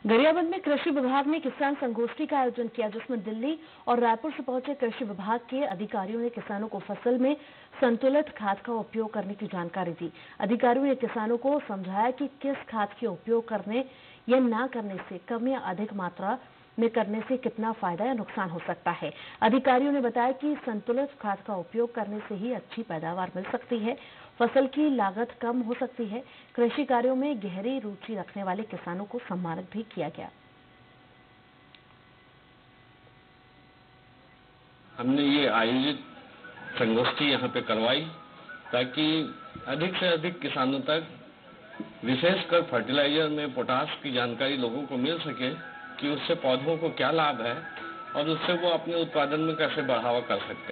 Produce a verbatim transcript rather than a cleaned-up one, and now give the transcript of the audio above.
गरियाबंद में कृषि विभाग ने किसान संगोष्ठी का आयोजन किया, जिसमें दिल्ली और रायपुर से पहुंचे कृषि विभाग के अधिकारियों ने किसानों को फसल में संतुलित खाद का उपयोग करने की जानकारी दी। अधिकारियों ने किसानों को समझाया कि किस खाद के उपयोग करने या न करने से कम या अधिक मात्रा में करने से कितना फायदा या नुकसान हो सकता है। अधिकारियों ने बताया कि संतुलित खाद का उपयोग करने से ही अच्छी पैदावार मिल सकती है, फसल की लागत कम हो सकती है। कृषि कार्यों में गहरी रुचि रखने वाले किसानों को सम्मानित भी किया गया। हमने ये आयोजित संगोष्ठी यहाँ पे करवाई ताकि अधिक से अधिक किसानों तक विशेषकर फर्टिलाइजर में पोटाश की जानकारी लोगों को मिल सके कि उससे पौधों को क्या लाभ है और उससे वो अपने उत्पादन में कैसे बढ़ावा कर सकते हैं।